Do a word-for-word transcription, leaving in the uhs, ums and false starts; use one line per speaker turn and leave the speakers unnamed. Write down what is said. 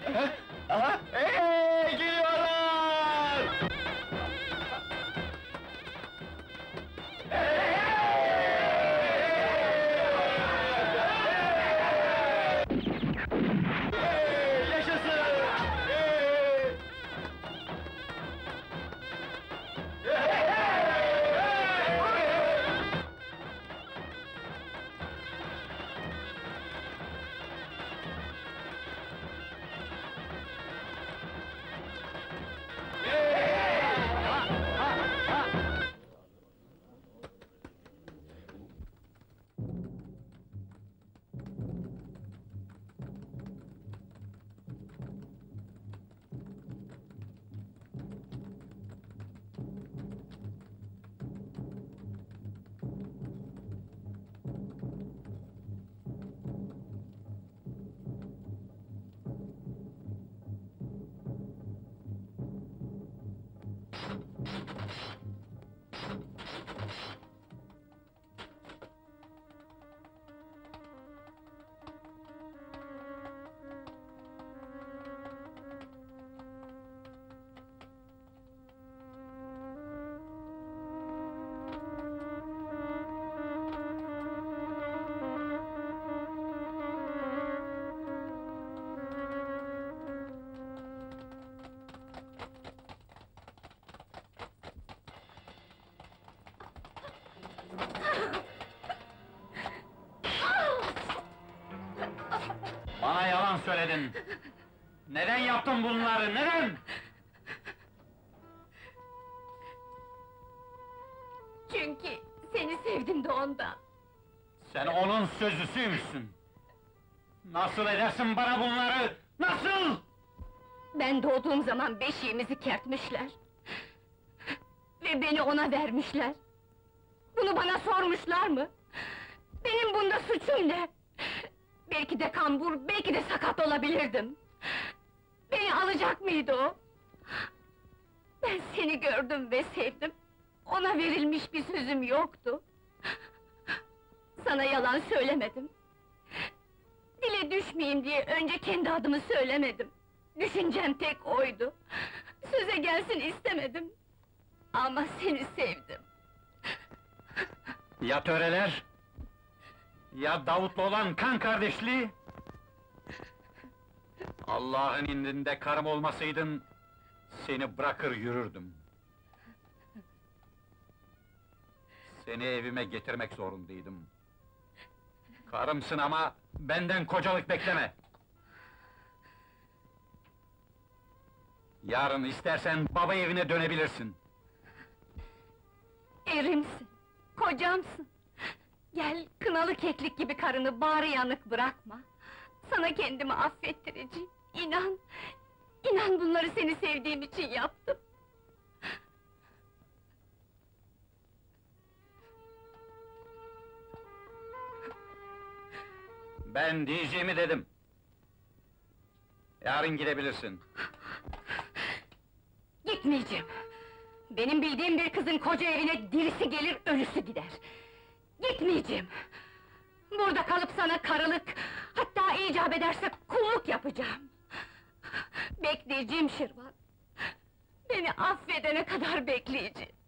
Aha! Hey, geliyorlar! Hey, yaşasın! Hey!
Bana yalan söyledin! Neden yaptın bunları, neden?
Çünkü seni sevdim de ondan.
Sen onun sözlüsüymüşsün! Nasıl edersin bana bunları, nasıl?
Ben doğduğum zaman beşiğimizi kertmişler. Ve beni ona vermişler. Bunu bana sormuşlar mı? Benim bunda suçum ne? Belki de kambur, belki de sakat olabilirdim. Beni alacak mıydı o? Ben seni gördüm ve sevdim. Ona verilmiş bir sözüm yoktu. Sana yalan söylemedim. Dile düşmeyeyim diye önce kendi adımı söylemedim. Düşüncem tek oydu. Söze gelsin istemedim. Ama seni sevdim.
Ya töreler? Ya Davut'la olan kan kardeşliği? Allah'ın indinde karım olmasaydın, seni bırakır yürürdüm. Seni evime getirmek zorundaydım. Karımsın ama benden kocalık bekleme! Yarın istersen baba evine dönebilirsin.
Erimsin, kocamsın. Gel, kınalı keklik gibi karını bağrı yanık bırakma. Sana kendimi affettireceğim, inan! İnan bunları seni sevdiğim için yaptım.
Ben diyeceğimi dedim. Yarın gidebilirsin.
Gitmeyeceğim! Benim bildiğim bir kızın koca evine dirisi gelir, ölüsü gider. Gitmeyeceğim! Burada kalıp sana karılık, hatta icap ederse kulluk yapacağım! Bekleyeceğim Şirvan! Beni affedene kadar bekleyeceğim!